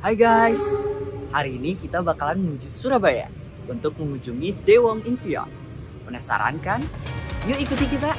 Hai guys, hari ini kita bakalan menuju Surabaya untuk mengunjungi Daewoo Infion. Penasaran kan? Yuk ikuti kita!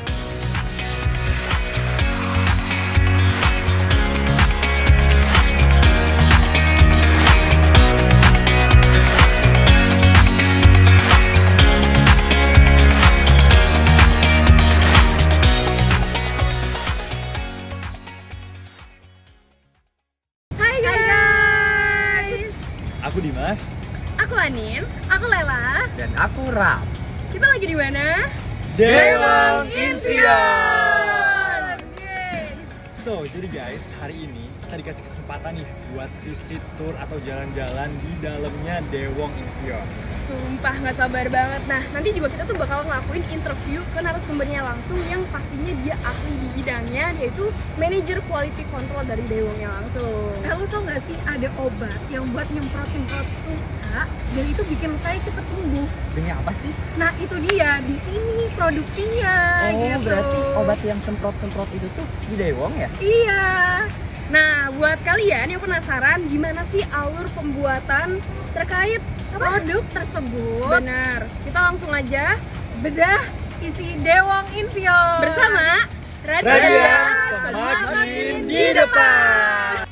Aku Dimas. Aku Anin. Aku Lela. Dan aku Ram. Kita lagi di mana? Daewoo Infion. So, jadi guys, hari ini kita dikasih kesempatan nih buat visit tour atau jalan-jalan di dalamnya Daewoo Infion. Sumpah nggak sabar banget. Nah, nanti juga kita tuh bakal ngelakuin interview ke narasumbernya langsung yang pastinya dia ahli di bidangnya, yaitu manajer quality control dari Daewoo-nya langsung. Lu tau gak sih ada obat yang buat nyemprot-nyemprot luka dan itu bikin lukanya cepet sembuh. Demi apa sih? Nah itu dia, di sini produksinya gitu. Berarti obat yang semprot-semprot itu tuh di Daewoo ya? Iya. Nah, buat kalian yang penasaran gimana sih alur pembuatan terkait Produk tersebut, benar, kita langsung aja bedah isi Daewoo Infion bersama Radia semakin di depan.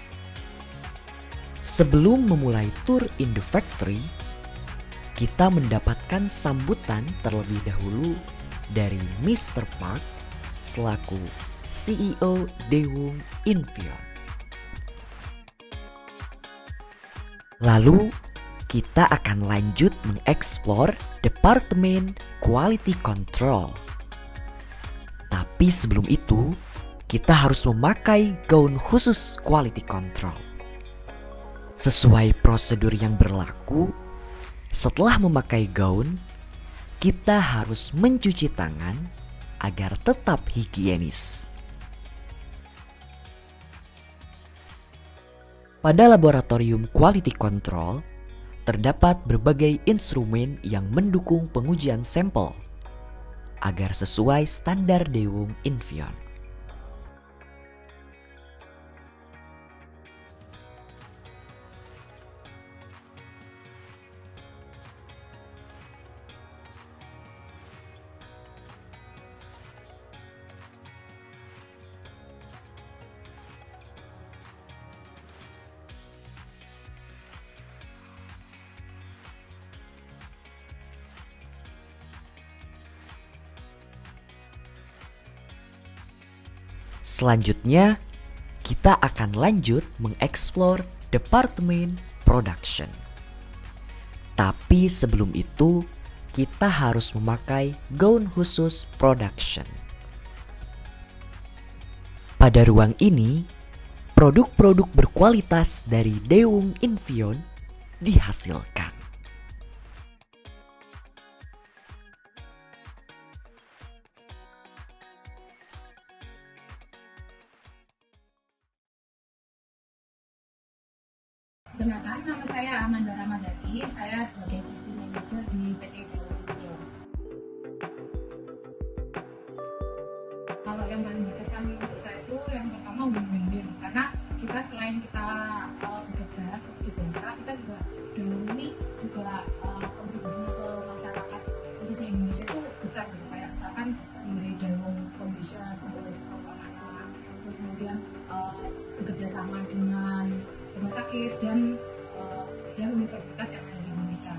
Sebelum memulai tour in the factory, kita mendapatkan sambutan terlebih dahulu dari Mr. Park selaku CEO Daewoo Infion. Lalu kita akan lanjut mengeksplor Departemen Quality Control. Tapi sebelum itu, kita harus memakai gaun khusus Quality Control. Sesuai prosedur yang berlaku, setelah memakai gaun, kita harus mencuci tangan agar tetap higienis. Pada laboratorium Quality Control, terdapat berbagai instrumen yang mendukung pengujian sampel agar sesuai standar Daewoo Infion. Selanjutnya, kita akan lanjut mengeksplor Departemen Production. Tapi sebelum itu, kita harus memakai gaun khusus production. Pada ruang ini, produk-produk berkualitas dari Daewoo Infion dihasilkan. Perkenalkan, nama saya Amanda Ramadhani. Saya sebagai QC Manager di PT Daewoo Infion. Kalau yang paling berkesan untuk saya itu yang pertama win-win, karena kita selain kita bekerja seperti biasa, kita juga Daewoo ini juga kontribusinya ke masyarakat khususnya Indonesia itu besar gitu. Kayak misalkan dari Daewoo Foundation untuk beasiswa anak-anak, terus kemudian bekerja sama dengan rumah sakit dan universitas yang ada di Indonesia.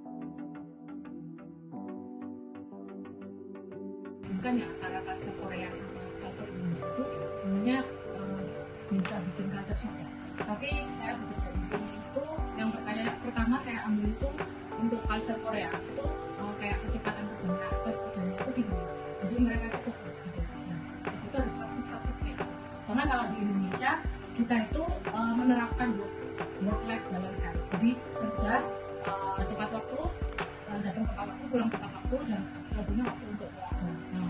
Bukan ya, antara culture Korea sama culture Indonesia itu sebenarnya bisa bikin culture shock ya. Tapi saya bekerja di sini itu yang pertama saya ambil itu untuk culture Korea itu kayak kecepatan kerjanya, terus kerjanya itu tinggi. Jadi mereka itu fokus gitu kerja. Terus itu harus saksit gitu. Soalnya kalau di Indonesia kita itu menerapkan work life balance kan. Jadi kerja tepat waktu, datang tepat waktu, pulang tepat waktu, dan selebihnya waktu untuk keluarga. Nah,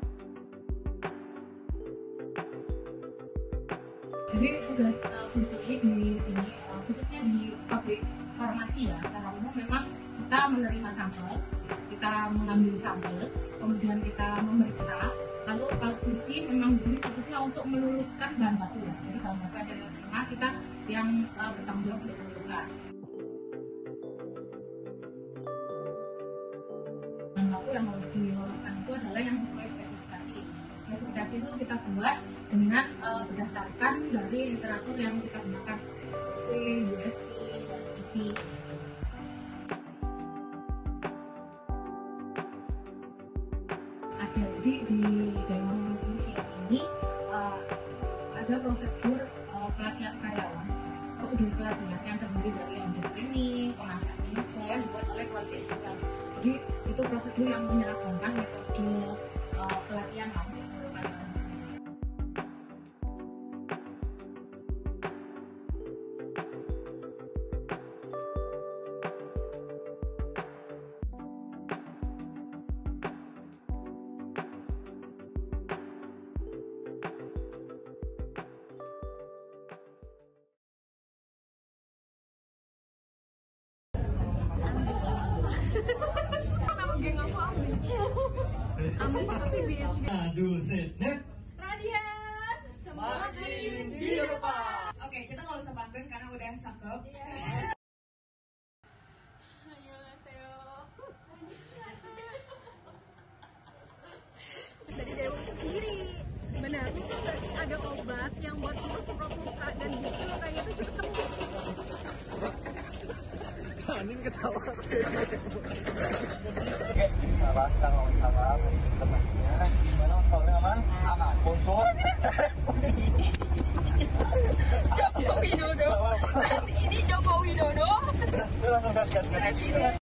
jadi tugas QC di sini khususnya di pabrik farmasi ya, secara umum memang kita menerima sampel, kita mengambil sampel, kemudian kita memeriksa. Lalu kalau QC memang di sini khususnya untuk meluluskan bahan baku ya. Jadi bahan baku yang kita terima kita yang bertanggung jawab untuk meluluskan. Dan waktu yang harus diloloskan itu adalah yang sesuai spesifikasi. Spesifikasi itu kita buat dengan berdasarkan dari literatur yang kita gunakan seperti SOP, USP, dan IP. Jadi di Dewan Indonesia ini ada prosedur pelatihan karyawan, prosedur pelatihan yang terdiri dari on-job training, pengawasan kinerja yang dibuat oleh quality assurance. Jadi itu prosedur yang menyeragamkan metode pelatihan untuk seluruh karyawan. Nama geng aku Ambis. Ambis tapi beach. Aduh, set. Radian semakin di depan. Oke, kita nggak usah bantuin karena udah cakep. Annyeonghaseyo. Dari Dewa itu sendiri. Benar, itu nggak sih ada obat yang buat semprot luka dan bikin lukanya itu cepet sembuh. Anin ketawa. Salah, temannya. Gimana kalau aman? Aman. Untuk Joko Widodo. Ini Joko Widodo. langsung gas.